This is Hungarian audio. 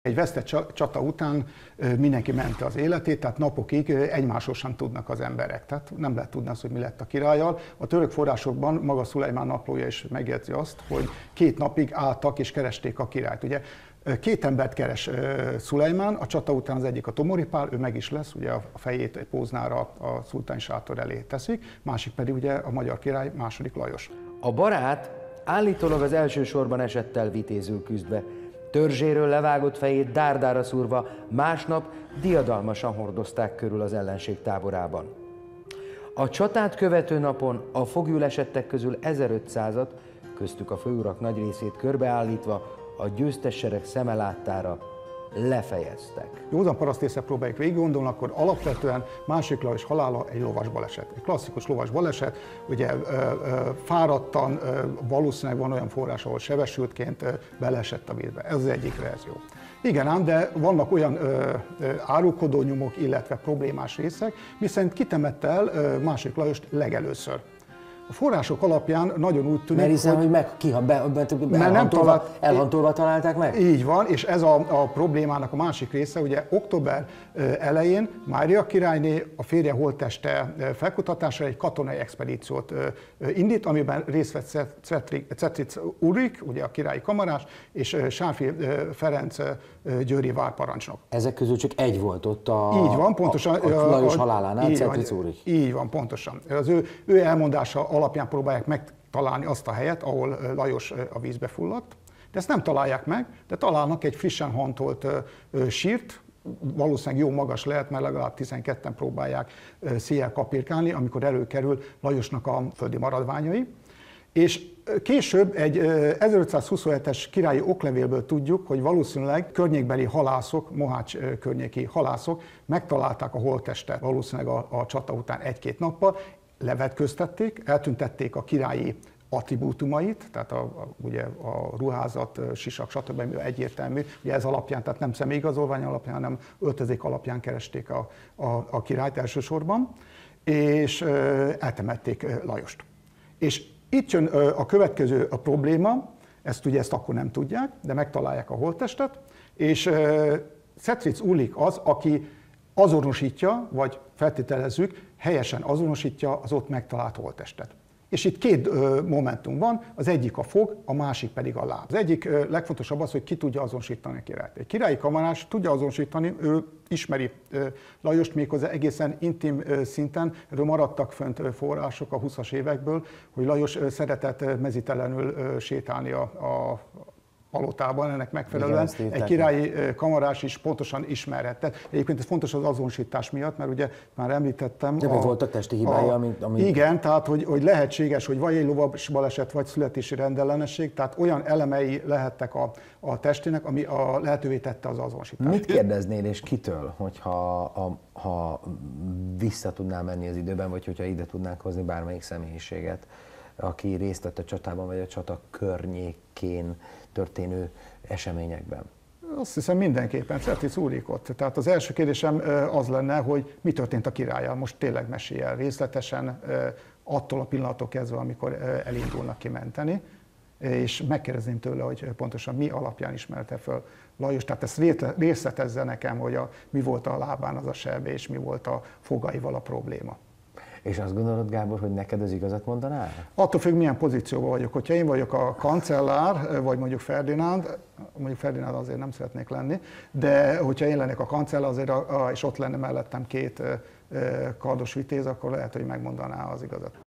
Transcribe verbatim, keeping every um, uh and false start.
Egy vesztett csata után mindenki mente az életét, tehát napokig egymásról sem tudnak az emberek. Tehát nem lehet tudni azt, hogy mi lett a királlyal. A török forrásokban maga Szulejmán naplója is megjegyzi azt, hogy két napig álltak és keresték a királyt. Ugye két embert keres Szulejmán, a csata után az egyik a Tomori Pál, ő meg is lesz, ugye a fejét egy póznára a szultáni sátor elé teszik, másik pedig ugye a magyar király második Lajos. A barát állítólag az első sorban esettel vitézül küzdve, törzséről levágott fejét dárdára szúrva, másnap diadalmasan hordozták körül az ellenség táborában. A csatát követő napon a foglyulesettek közül ezerötszázat, köztük a főurak nagy részét körbeállítva, a győztes sereg szeme láttára lefejeztek. Józan parasztészre próbáljuk végig gondolni, akkor alapvetően második Lajos halála egy lovas baleset. Egy klasszikus lovas baleset, ugye fáradtan, valószínűleg van olyan forrás, ahol sebesültként beleesett a vízbe. Ez az egyik verzió. Igen ám, de vannak olyan ö, ö, árulkodó nyomok, illetve problémás részek, miszerint kitemette el ö, második Lajost legelőször. A források alapján nagyon úgy tűnik, mert hiszen, hogy, hogy meg, ki, be, be, be, nem elhantolva, talált, elhantolva találták meg? Így van, és ez a, a problémának a másik része, ugye október elején Mária királyné a férje holtteste felkutatására egy katonai expedíciót indít, amiben részt vett Cetritz Ulrik, ugye a királyi kamarás, és Sárfi Ferenc győri várparancsnok. Ezek közül csak egy volt ott a, így van, pontosan, a, a Lajos halálánál, Cetritz Ulrik. Így van, pontosan. Az ő, ő elmondása alapján próbálják megtalálni azt a helyet, ahol Lajos a vízbe fulladt. De ezt nem találják meg, de találnak egy frissen hantolt sírt, valószínűleg jó magas lehet, mert legalább tizenketten próbálják széjjel kapirkálni, amikor előkerül Lajosnak a földi maradványai. És később egy ezerötszázhuszonhetes királyi oklevélből tudjuk, hogy valószínűleg környékbeli halászok, Mohács környéki halászok megtalálták a holttestet valószínűleg a, a csata után egy-két nappal, levetköztették, eltüntették a királyi attribútumait, tehát a, a, ugye a ruházat, sisak, stb. Egyértelmű, ugye ez alapján, tehát nem személyigazolvány alapján, hanem öltözék alapján keresték a, a, a királyt elsősorban, és ö, eltemették Lajost. És itt jön a következő a probléma, ezt ugye ezt akkor nem tudják, de megtalálják a holttestet, és Cetritz Ulrik az, aki azonosítja, vagy feltételezzük, helyesen azonosítja az ott megtalált holttestet. És itt két ö, momentum van, az egyik a fog, a másik pedig a láb. Az egyik ö, legfontosabb az, hogy ki tudja azonosítani a királyt. Egy királyi kamarás tudja azonosítani, ő ismeri ö, Lajost méghozzá egészen intim ö, szinten, erről maradtak fönt ö, források a huszas évekből, hogy Lajos ö, szeretett ö, mezitelenül ö, sétálni a, a palotában, ennek megfelelően igen, egy királyi kamarás is pontosan ismerhette. Egyébként ez fontos az azonosítás miatt, mert ugye már említettem. De a, voltak testi hibái, amit, amit... Igen, tehát hogy, hogy lehetséges, hogy vagy egy lovas baleset, vagy születési rendellenesség, tehát olyan elemei lehettek a, a testének, ami a lehetővé tette az azonosítást. Mit kérdeznél és kitől, hogyha a, ha vissza tudnál menni az időben, vagy hogyha ide tudnánk hozni bármelyik személyiséget, aki részt vett a csatában, vagy a csata környékén történő eseményekben? Azt hiszem mindenképpen Cetritz Ulrikot. Tehát az első kérdésem az lenne, hogy mi történt a királlyal. Most tényleg mesélj el részletesen, attól a pillanattól kezdve, amikor elindulnak kimenteni, és megkérdezném tőle, hogy pontosan mi alapján ismerte föl Lajos. Tehát ezt részletezze nekem, hogy a, mi volt a lábán az a sebbe, és mi volt a fogaival a probléma. És azt gondolod, Gábor, hogy neked az igazat mondanál? Attól függ, milyen pozícióban vagyok. Hogyha én vagyok a kancellár, vagy mondjuk Ferdinánd, mondjuk Ferdinánd azért nem szeretnék lenni, de hogyha én lennék a kancellár, azért a, a, és ott lenne mellettem két kardos vitéz, akkor lehet, hogy megmondaná az igazat.